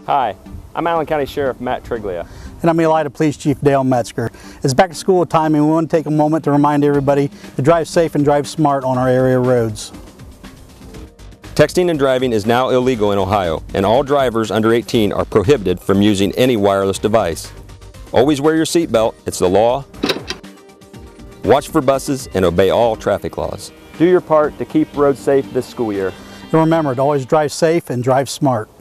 Hi, I'm Allen County Sheriff Matt Treglia. And I'm Elida Police Chief Dale Metzger. It's back to school time and we want to take a moment to remind everybody to drive safe and drive smart on our area roads. Texting and driving is now illegal in Ohio, and all drivers under 18 are prohibited from using any wireless device. Always wear your seatbelt, it's the law. Watch for buses and obey all traffic laws. Do your part to keep roads safe this school year. And remember to always drive safe and drive smart.